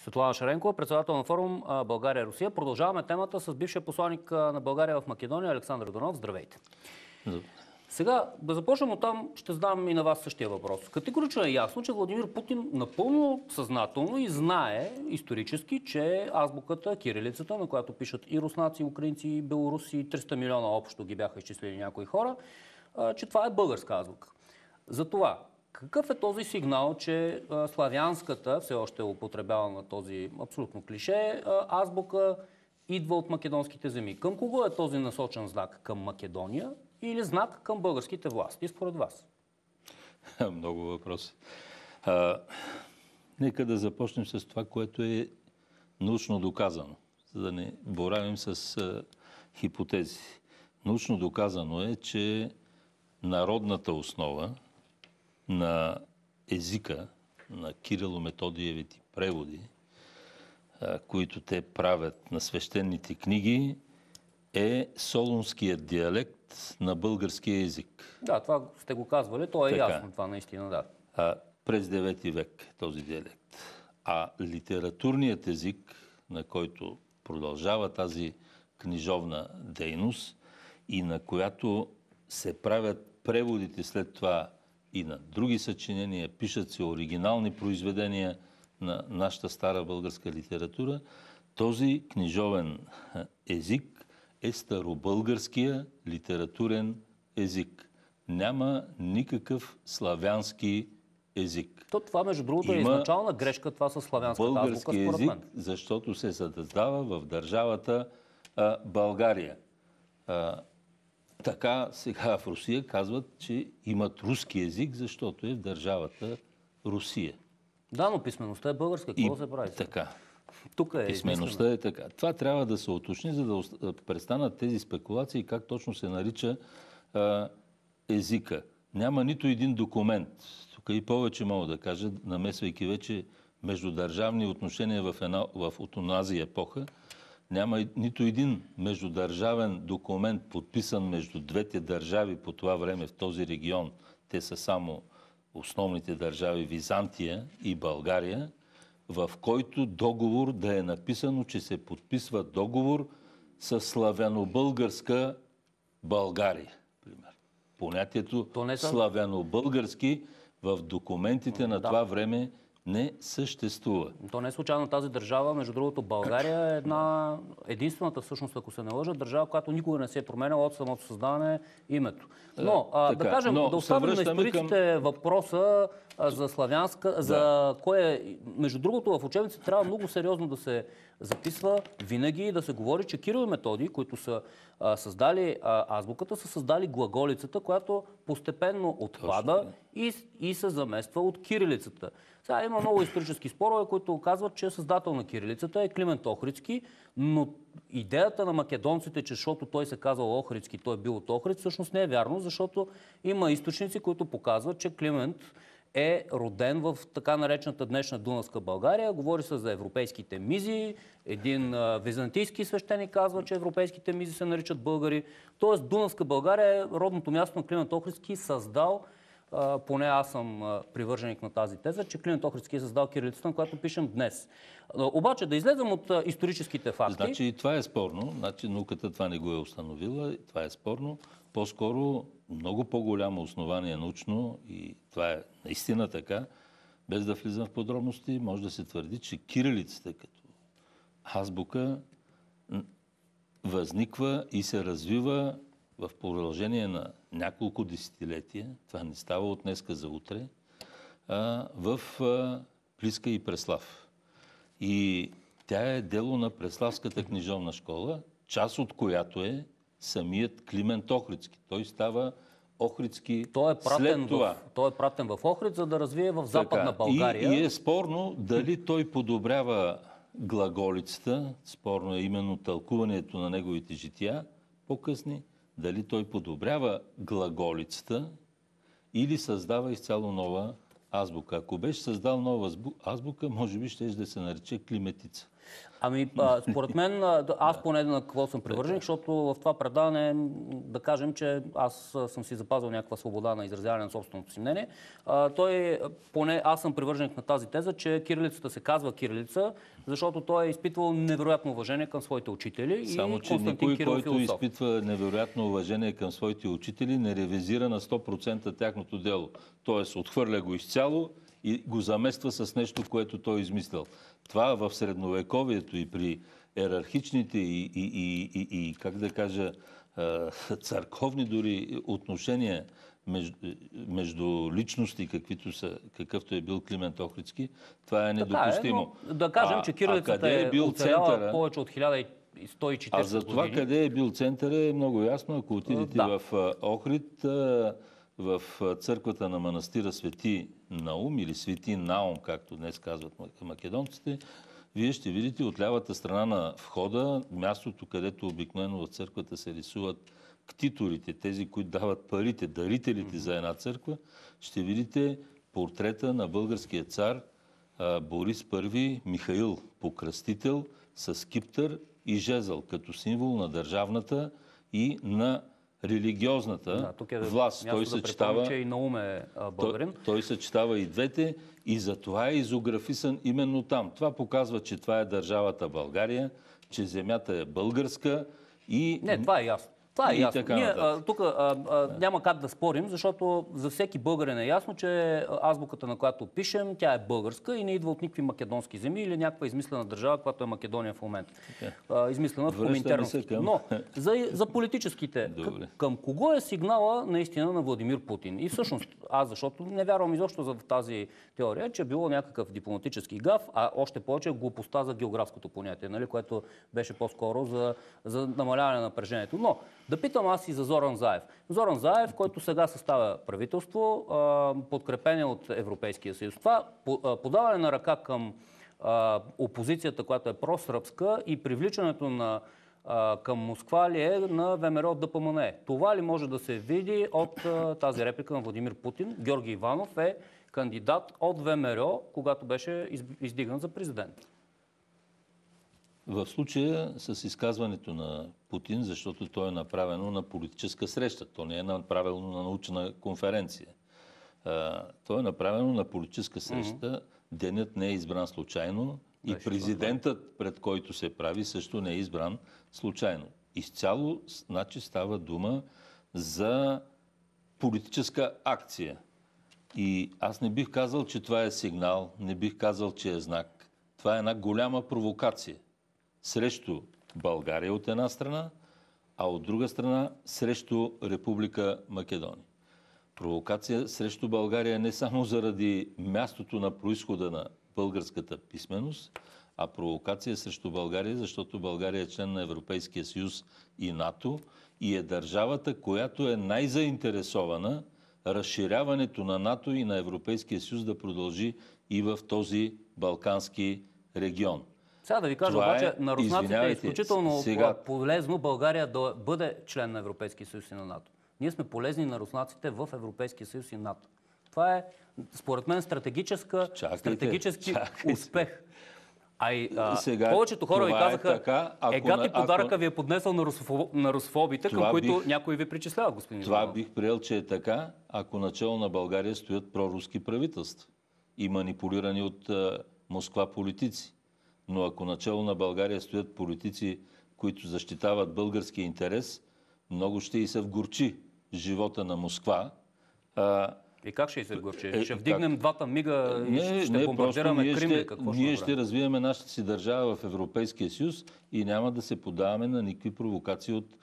Светлана Шаренкова, председател на форум България-Русия. Продължаваме темата с бившия посланик на България в Македония Александър Йорданов. Здравейте! Сега, да започнем оттам, ще задам и на вас същия въпрос. Категорично е ясно, че Владимир Путин напълно съзнателно и знае исторически, че азбуката, кирилицата, на която пишат и руснаци, и украинци, и белоруси, 300 милиона общо ги бяха изчислили някои хора, че това е българска азбука. Затова, какъв е този сигнал, че славянската, все още е употребявана този абсолютно клише, азбука идва от македонските земи? Към кого е този насочен знак? Към Македония или знак към българските власти, според вас? Много въпроси. Нека да започнем с това, което е научно доказано, за да не боравим с хипотези. Научно доказано е, че народната основа на езика, на Кирило-Методиевите преводи, които те правят на свещените книги, е солунският диалект на българския език. Да, това сте го казвали, то е ясно, това наистина, да. През 9 век този диалект. А литературният език, на който продължава тази книжовна дейност и на която се правят преводите след това и на други съчинения, пишат се оригинални произведения на нашата стара българска литература, този книжовен език е старобългарския литературен език. Няма никакъв славянски език. Това, между другото, е изначална грешка, това със славянската азбука, според мен. Български език, защото се създава в държавата България. Така сега в Русия казват, че имат руски език, защото е в държавата Русия. Да, но писмеността е българска. Какво се прави? Така. Тук е писмеността е така. Това трябва да се уточни, за да престанат тези спекулации, как точно се нарича езика. Няма нито един документ. Тук и повече мога да кажа, намесвайки вече междудържавни отношения в онази епоха. Няма нито един междудържавен документ, подписан между двете държави по това време в този регион. Те са само основните държави Византия и България, в който договор да е написано, че се подписва договор с славяно-българска България. Пример. Понятието славяно-български в документите на това време не съществува. То не е случайно тази държава, между другото България е единствената всъщност, ако се не лъжа, държава, която никога не се е променяла от самото създаване името. Но, да кажем, да оставим на историците въпроса за славянска, за кое е... Между другото, в учебниците трябва много сериозно да се записва винаги и да се говори, че Кирил и Методий, които са създали азбуката, са създали глаголицата, която постепенно отпада и се замества от кирилицата. Сега има много исторически спорове, които казват, че създател на кирилицата е Климент Охридски, но идеята на македонците, че защото той се казал Охридски, той е бил от Охрид, всъщност не е вярно, защото има източници, които показват, че Климент е роден в така наречената днешна Дунавска България. Говори се за европейските мизи. Един византийски свещеник казва, че европейските мизи се наричат българи. Тоест Дунавска България е родното място на Климент Охридски, създал, поне аз съм привърженик на тази теза, че Климент Охридски е създал кирилицата, на която пишем днес. Обаче да излезем от историческите факти... Значи и това е спорно. Значи науката това не го е установила. Това е спорно. По-скоро много по-голямо основание научно, и това е наистина така, без да влизам в подробности, може да се твърди, че кирилицата като азбука възниква и се развива в продължение на няколко десетилетия, това не става от днеска за утре, в Плиска и Преслав. И тя е дело на Преславската книжовна школа, част от която е самият Климент Охридски. Той става Охридски след това. Той е пратен в Охрид, за да развие в Западна България. И е спорно дали той подобрява глаголицата, спорно е именно тълкуването на неговите жития, по-късни, дали той подобрява глаголицата или създава изцяло нова азбука. Ако беше създал нова азбука, може би ще да се нарече климетица. Според мен, аз поне на какво съм привърженик, защото в това предаване, да кажем, че аз съм си запазил някаква свобода на изразяване на собственото си мнение. Поне аз съм привърженик на тази теза, че кирилицата се казва кирилица, защото той е изпитвал невероятно уважение към своите учители. Само, че никой, който изпитва невероятно уважение към своите учители, не ревизира на 100% тяхното дело. Тоест, отхвърля го изцяло и го замества с нещо, което той е измислил. Това в средновековието и при йерархичните и как да кажа, църковни дори отношения между личности, какъвто е бил Климент Охридски, това е недопустимо. Да кажем, че кирилицата е оцеляла повече от 1140 години. А за това къде е бил центъра е много ясно. Ако отидете в Охрид, в църквата на манастира Свети Наум или Свети Наум, както днес казват македонците, вие ще видите от лявата страна на входа мястото, където обикновено в църквата се рисуват ктиторите, тези, които дават парите, дарителите за една църква, ще видите портрета на българския цар Борис I Михаил Покръстител с скиптър и жезъл, като символ на държавната и на религиозната власт. Той съчетава, че и Наум е българин. Той съчетава и двете и затова е изографисан именно там. Това показва, че това е държавата България, че земята е българска и... Не, това е ясно. Това е ясно. Ние тук няма как да спорим, защото за всеки българин е ясно, че азбуката, на която пишем, тя е българска и не идва от никакви македонски земи или някаква измислена държава, която е Македония в момента. Измислена в Коминтерн. Но за политическите, към кого е сигнала наистина на Владимир Путин? И всъщност, аз защото не вярвам изобщо за тази теория, че било някакъв дипломатически гаф, а още повече глупостта за географското понятие, нали, което беше по-скоро за намаляване на напрежението. Но да питам аз и за Зоран Заев. Зоран Заев, който сега съставя правителство, подкрепен е от Европейския съюз. Това подаване на ръка към опозицията, която е просръбска и привличането към Москва ли е на ВМРО ДПМНЕ. Това ли може да се види от тази реплика на Владимир Путин? Георги Иванов е кандидат от ВМРО, когато беше издигнан за президент. В случая с изказването на Путин, защото то е направено на политическа среща, то не е направено на научна конференция. То е направено на политическа среща, денят не е избран случайно и президентът, пред който се прави, също не е избран случайно. Изцяло, значи, става дума за политическа акция. И аз не бих казал, че това е сигнал, не бих казал, че е знак. Това е една голяма провокация срещу България от една страна, а от друга страна срещу Република Македония. Провокация срещу България не само заради мястото на произхода на българската писменост, а провокация срещу България, защото България е член на Европейския съюз и НАТО и е държавата, която е най-заинтересована разширяването на НАТО и на Европейския съюз да продължи и в този балкански регион. Сега да ви кажа обаче, на руснаците е изключително полезно България да бъде член на Европейския съюз и на НАТО. Ние сме полезни на руснаците в Европейския съюз и НАТО. Това е, според мен, стратегически успех. Повечето хора ви казаха, гати подаръка ви е поднесъл на русофобите, към които някои ви причисляват, господин Това бих приел, че е така, ако начало на България стоят проруски правителства и манипулирани от Москва политици. Но ако начало на България стоят политици, които защитават българския интерес, много ще и се вгорчи живота на Москва. И как ще и се вгорчи? Ще вдигнем двата мига и ще бомбардираме Крим? Ние ще развиваме нашата си държава в Европейския съюз и няма да се подаваме на никакви провокации от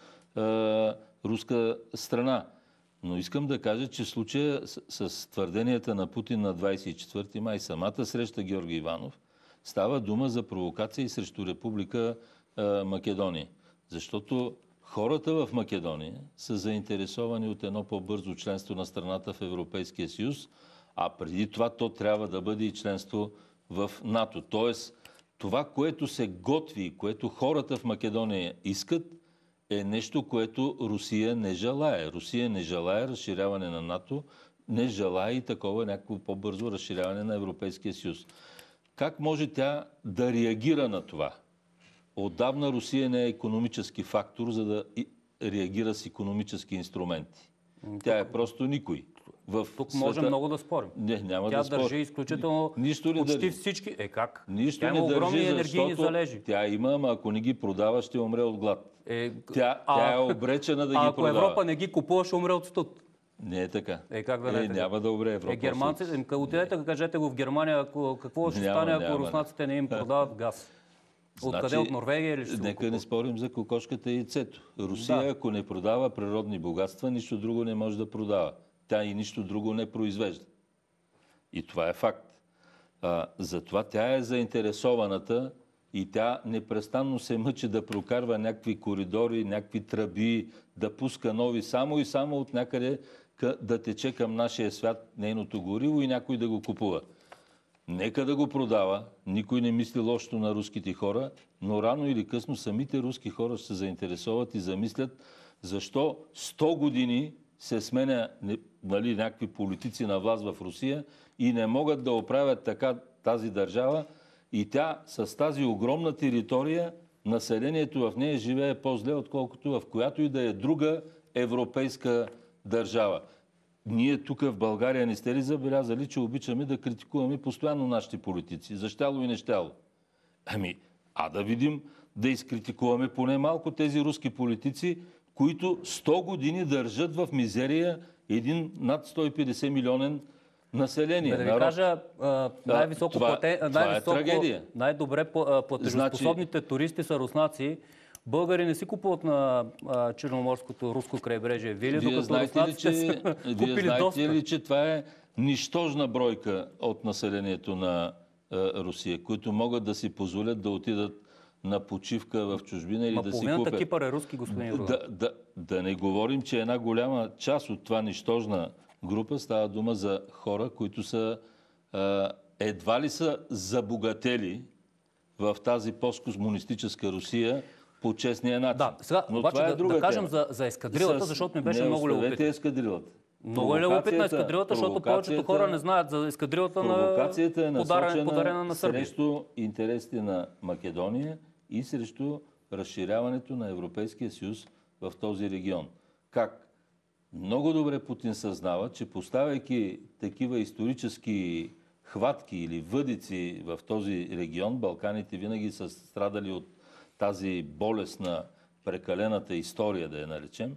руска страна. Но искам да кажа, че случая с твърденията на Путин на 24 май, самата среща Георги Иванов, става дума за провокация и срещу Република Македония. Защото хората в Македония са заинтересовани от едно по-бързо членство на страната в Европейския съюз, а преди това то трябва да бъде и членство в НАТО. Тоест, това, което се готви, което хората в Македония искат, е нещо, което Русия не желае. Русия не желае разширяване на НАТО, не желае и такова някакво по-бързо разширяване на Европейския съюз. как може тя да реагира на това? Отдавна Русия не е икономически фактор, за да реагира с икономически инструменти. Тя е просто никой. Тук може много да спорим. Няма тя да спорим. държи изключително почти всички. Как? Нищо тя има огромни енергийни залежи. Тя има, ама ако не ги продава, ще умре от глад. Тя е обречена да ги продава. Ако Европа не ги купува, ще умре от студ. Не е така. Как да не е така? Няма да умре Европа. Германците, отидете, кажете го в Германия, какво ще стане, ако руснаците не им продават газ? Откъде? От Норвегия или ще го Нека не спорим за кокошката и яйцето. Русия, ако не продава природни богатства, нищо друго не може да продава. Тя и нищо друго не произвежда. И това е факт. Затова тя е заинтересованата и тя непрестанно се мъчи да прокарва някакви коридори, някакви тръби, да пуска нови само и само от някъде да тече към нашия свят нейното гориво и някой да го купува. Нека да го продава. Никой не мисли лошото на руските хора, но рано или късно самите руски хора ще се заинтересуват и замислят защо 100 години се сменя някакви политици на власт в Русия и не могат да оправят така тази държава и тя с тази огромна територия, населението в нея живее по-зле, отколкото в която и да е друга европейска държава. Ние тук в България не сте ли забелязали, че обичаме да критикуваме постоянно нашите политици? За щяло и нещяло. Да видим, да изкритикуваме поне малко тези руски политици, които 100 години държат в мизерия един над 150 милионен население. Да ви кажа, най-добре платежоспособните туристи са руснаци. Българи не си купуват на черноморското руско крайбрежие вили, докато руснаците са купили доста. Знаете ли, че това е нищожна бройка от населението на Русия, които могат да си позволят да отидат на почивка в чужбина или да си купят... Половината Кипър е руски, господин Рудан. Да не говорим, че една голяма част от това нищожна група става дума за хора, които са едва ли са забогатели в тази посткосмунистическа Русия по честния начин. Сега обаче да кажем за ескадрилата, защото ми беше много любопитно. Ескадрилата. Много е любопитна ескадрилата, защото повечето хора не знаят за ескадрилата на провокацията е подарена на Сърбия. Срещу интересите на Македония и срещу разширяването на Европейския съюз в този регион. Как? Много добре Путин съзнава, че поставяйки такива исторически хватки или въдици в този регион, Балканите винаги са страдали от тази болест на прекалената история, да я наречем,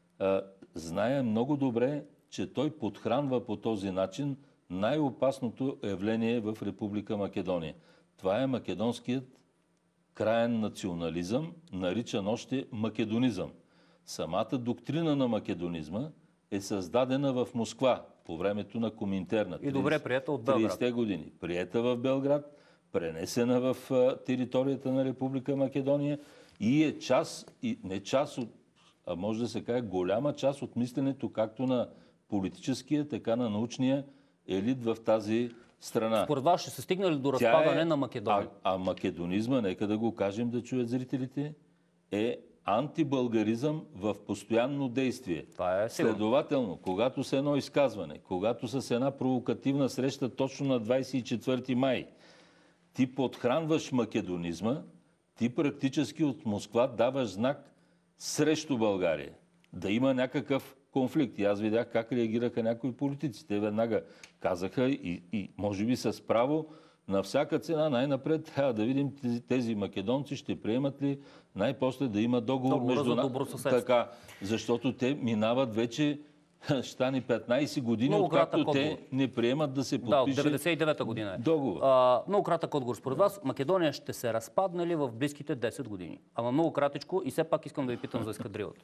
знае много добре, че той подхранва по този начин най-опасното явление в Република Македония. Това е македонският краен национализъм, наричан още македонизъм. Самата доктрина на македонизма е създадена в Москва по времето на Коминтерна. И добре приета от Белград. 30-те години. Приета в Белград, пренесена в територията на Република Македония и е част, и не част от, а може да се каже голяма част от мисленето както на политическия, така на научния елит в тази страна. Според вас ще се стигне ли до разпадане на Македония? Македонизма, нека да го кажем да чуят зрителите, е антибългаризъм в постоянно действие. Това е сигурно. Следователно, когато с едно изказване, когато с една провокативна среща точно на 24 май, ти подхранваш македонизма, ти практически от Москва даваш знак срещу България. Да има някакъв конфликт. И аз видях как реагираха някои политици. Те веднага казаха и може би с право на всяка цена най-напред трябва да видим тези македонци ще приемат ли най-после да има договор между нас. Така, защото те минават вече щани 15 години, откакто те не приемат да се подпише. Да, от 99-та година е. Договор. Много кратък отговор. Според вас, Македония ще се разпадне ли в близките 10 години? Ама много кратичко и все пак искам да ви питам за ескадрилата.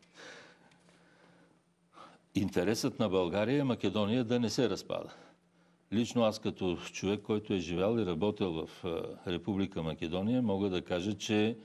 Интересът на България е Македония да не се разпада. Лично аз като човек, който е живял и работил в Република Македония, мога да кажа, че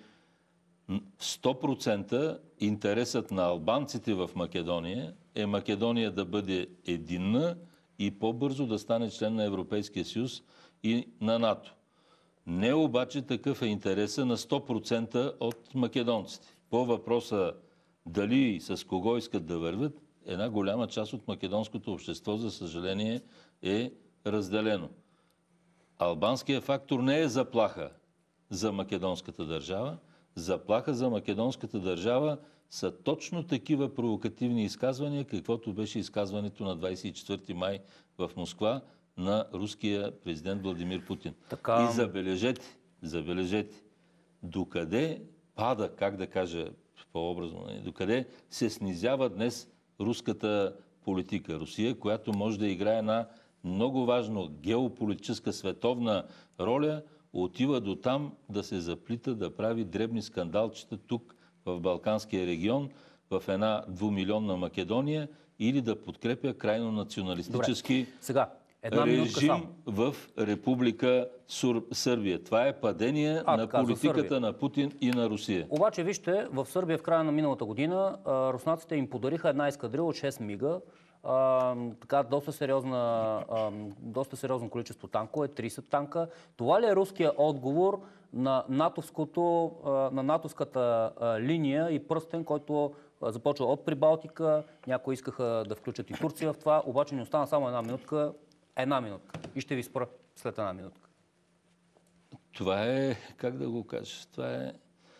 100% интересът на албанците в Македония е Македония да бъде единна и по-бързо да стане член на Европейския съюз и на НАТО. Не обаче такъв е интересът на 100% от македонците. По въпроса дали и с кого искат да вървят, една голяма част от македонското общество, за съжаление, е разделено. Албанският фактор не е заплаха за македонската държава. Заплаха за македонската държава са точно такива провокативни изказвания, каквото беше изказването на 24 май в Москва на руския президент Владимир Путин. Така... И забележете, докъде пада, как да кажа по-образно, докъде се снизява днес руската политика. Русия, която може да играе една много важна геополитическа световна роля, отива до там да се заплита, да прави дребни скандалчета тук в Балканския регион, в една 2-милионна Македония, или да подкрепя крайно националистически режим в Република Сърбия. Това е падение на политиката на Путин и на Русия. Обаче, вижте, в Сърбия в края на миналата година руснаците им подариха една ескадрила от 6 мига, така доста сериозно количество танкове, 30 танка. Това ли е руския отговор на натовската линия и пръстен, който започва от Прибалтика? Някои искаха да включат и Турция в това, обаче не остана само една минутка. И ще ви спра след една минутка. Това е, как да го кажа, това е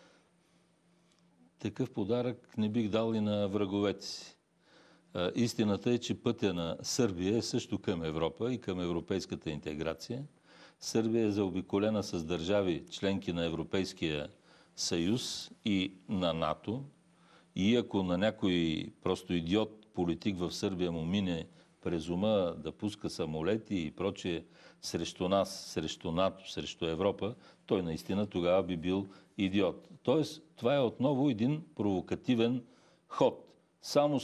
такъв подарък не бих дал и на враговете си. Истината е, че пътя на Сърбия е също към Европа и към европейската интеграция. Сърбия е заобиколена с държави, членки на Европейския съюз и на НАТО. И ако на някой просто идиот политик в Сърбия му мине през ума да пуска самолети и прочее срещу нас, срещу НАТО, срещу Европа, той наистина тогава би бил идиот. Тоест, това е отново един провокативен ход. Само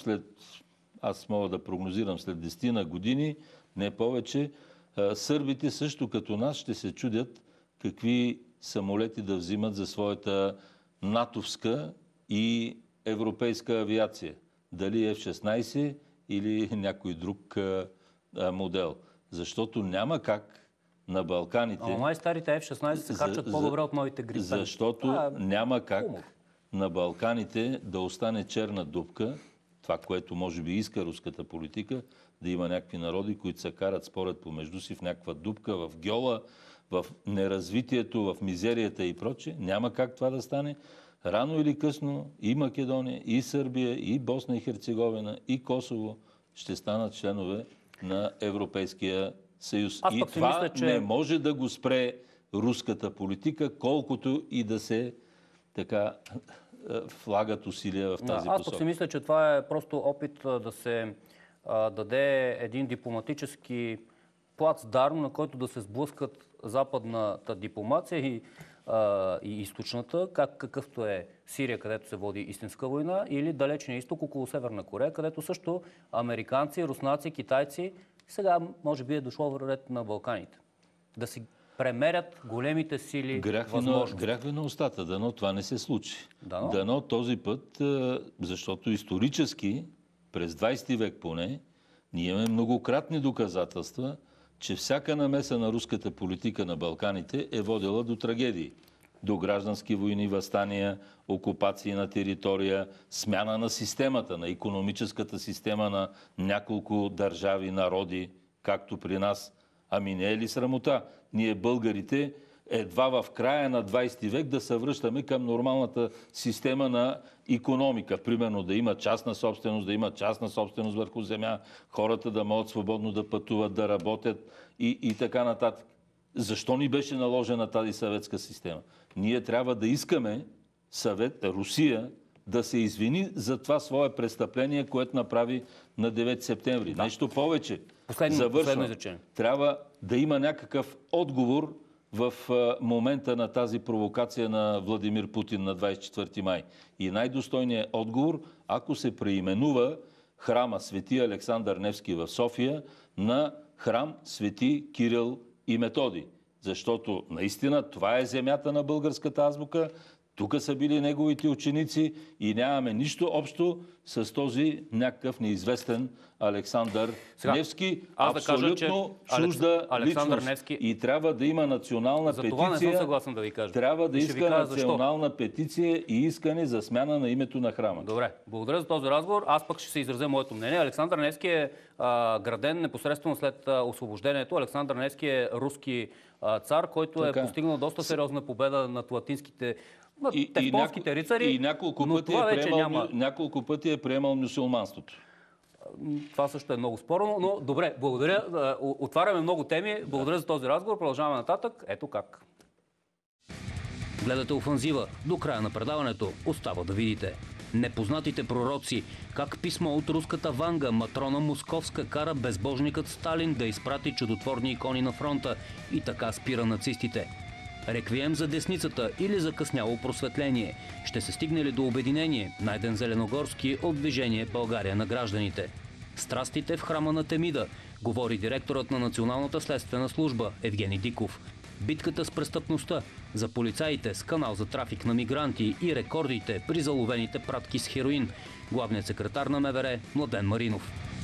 аз мога да прогнозирам, след 10 години, не повече, сърбите също като нас ще се чудят какви самолети да взимат за своята натовска и европейска авиация. Дали F-16 или някой друг модел. Защото няма как на Балканите... Най-старите F-16 се харчат по-добре от новите Грипен. Защото няма как на Балканите да остане черна дупка, това, което може би иска руската политика, да има някакви народи, които се карат според помежду си в някаква дупка, в гьола, в неразвитието, в мизерията и прочее. Няма как това да стане. Рано или късно и Македония, и Сърбия, и Босна и Херцеговина, и Косово ще станат членове на Европейския съюз. И това не може да го спре руската политика, колкото и да се така влагат усилия в тази посока. Аз пък си мисля, че това е просто опит да се даде един дипломатически плацдарм, на който да се сблъскат западната дипломация и източната, какъвто е Сирия, където се води истинска война, или далечния изток около Северна Корея, където също американци, руснаци, китайци, сега може би е дошло ред на Балканите. Да си премерят големите сили възможности. Грях ви на устата, дано това не се случи. Дано този път, защото исторически, през 20 век поне, ние имаме многократни доказателства, че всяка намеса на руската политика на Балканите е водила до трагедии. До граждански войни, въстания, окупации на територия, смяна на системата, на икономическата система на няколко държави, народи, както при нас. Ами не е ли срамота? Ние българите едва в края на 20 век да се връщаме към нормалната система на икономика. Примерно да има частна собственост върху земя, хората да могат свободно да пътуват, да работят и така нататък. Защо ни беше наложена тази съветска система? Ние трябва да искаме Русия да се извини за това свое престъпление, което направи на 9 септември. Да. Нещо повече. Последно изречение. Трябва да има някакъв отговор в момента на тази провокация на Владимир Путин на 24 май. И най-достойният отговор, ако се преименува храма Свети Александър Невски в София на храм Свети Кирил и Методий. Защото наистина това е земята на българската азбука, тук са били неговите ученици и нямаме нищо общо с този някакъв неизвестен Александър Невски. Абсолютно чужда личност. И трябва да има национална петиция. Това не съм съгласен да ви кажа. Трябва да иска национална петиция и искане за смяна на името на храма. Добре, благодаря за този разговор. Аз пък ще се изразя моето мнение. Александър Невски е граден непосредствено след освобождението. Александър Невски е руски цар, който е постигнал доста сериозна победа над латинските полските рицари. И няколко пъти е приемал мюсюлманството. Това също е много спорно, но добре, благодаря. Отваряме много теми. Благодаря за този разговор. Продължаваме нататък. Ето как. Гледате Офанзива. До края на предаването остава да видите. Непознатите пророци. Как писмо от руската Ванга, Матрона Московска, кара безбожникът Сталин да изпрати чудотворни икони на фронта и така спира нацистите. Реквием за десницата или закъсняло просветление. Ще се стигне ли до обединение? Найден Зеленогорски от движение България на гражданите. Страстите в храма на Темида, говори директорът на Националната следствена служба Евгений Диков. Битката с престъпността, за полицаите с канал за трафик на мигранти и рекордите при заловените пратки с хероин. Главният секретар на МВР Младен Маринов.